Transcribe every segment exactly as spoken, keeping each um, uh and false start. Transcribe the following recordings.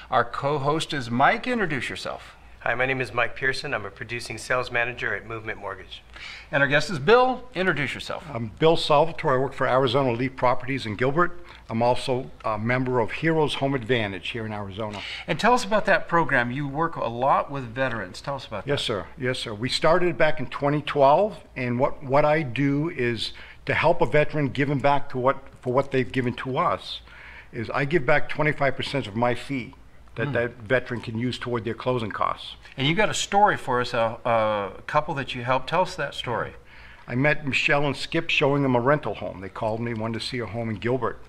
Our co-host is Mike. Introduce yourself. Hi, my name is Mike Pearson. I'm a producing sales manager at Movement Mortgage. And our guest is Bill. Introduce yourself. I'm Bill Salvatore. I work for Arizona Elite Properties in Gilbert. I'm also a member of Heroes Home Advantage here in Arizona. And tell us about that program. You work a lot with veterans. Tell us about that. Yes, sir. Yes, sir. We started back in twenty twelve, and what, what I do is to help a veteran give them back to what for what they've given to us, is I give back twenty-five percent of my fee that mm. that veteran can use toward their closing costs. And you got a story for us, a, a couple that you helped. Tell us that story. I met Michelle and Skip showing them a rental home. They called me, wanted to see a home in Gilbert.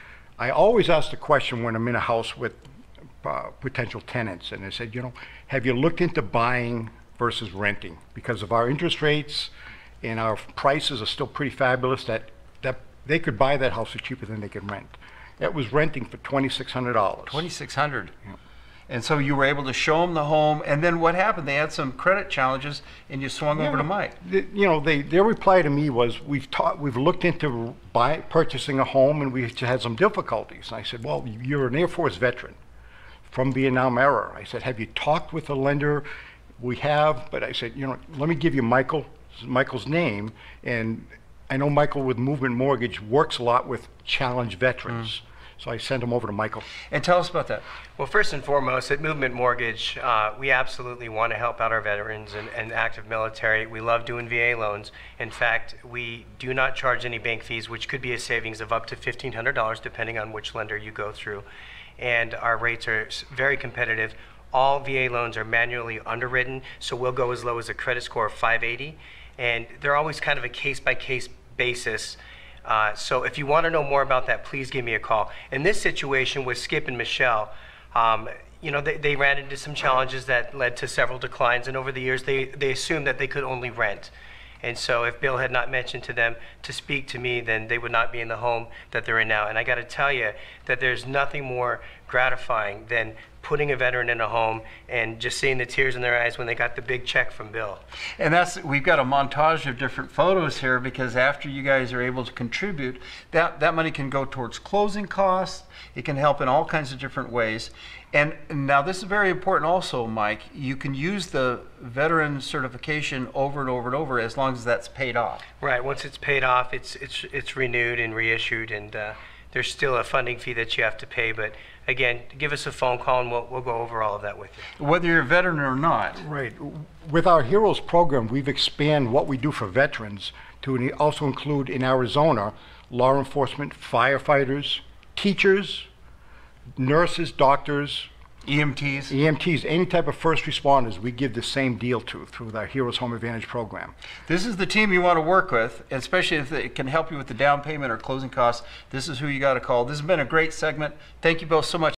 I always ask the question when I'm in a house with uh, potential tenants, and I said, you know, have you looked into buying versus renting? Because of our interest rates and our prices are still pretty fabulous, that, that they could buy that house for cheaper than they could rent. It was renting for twenty-six hundred dollars. twenty-six hundred dollars. Yeah. And so you were able to show them the home, and then what happened? They had some credit challenges, and you swung yeah, over to Mike. The, you know, they, their reply to me was, "We've taught, we've looked into buy, purchasing a home, and we've had some difficulties." And I said, "Well, you're an Air Force veteran from Vietnam era." I said, "Have you talked with a lender?" "We have," but I said, "You know, let me give you Michael, Michael's name, and I know Michael with Movement Mortgage works a lot with challenged veterans." Mm. So I sent him over to Michael. And tell us about that. Well, first and foremost, at Movement Mortgage, uh, we absolutely want to help out our veterans and, and active military. We love doing V A loans. In fact, we do not charge any bank fees, which could be a savings of up to fifteen hundred dollars depending on which lender you go through. And our rates are very competitive. All V A loans are manually underwritten, so we'll go as low as a credit score of five eighty. And they're always kind of a case-by-case basis. Uh, so if you want to know more about that, please give me a call. In this situation with Skip and Michelle, um, you know, they, they ran into some challenges that led to several declines, and over the years they, they assumed that they could only rent. And so if Bill had not mentioned to them to speak to me, then they would not be in the home that they're in now. And I got to tell you that there's nothing more gratifying than putting a veteran in a home and just seeing the tears in their eyes when they got the big check from Bill. And that's, we've got a montage of different photos here, because after you guys are able to contribute, that, that money can go towards closing costs. It can help in all kinds of different ways. And now this is very important also, Mike. You can use the veteran certification over and over and over as long as that's paid off. Right. Once it's paid off, it's it's it's renewed and reissued, and uh, there's still a funding fee that you have to pay. But again, give us a phone call and we'll we'll go over all of that with you. Whether you're a veteran or not. Right. With our Heroes program, we've expanded what we do for veterans to also include in Arizona law enforcement, firefighters, teachers, nurses, doctors, E M Ts. E M Ts, any type of first responders, we give the same deal to through our Heroes Home Advantage program. This is the team you want to work with, especially if it can help you with the down payment or closing costs. This is who you got to call. This has been a great segment. Thank you both so much.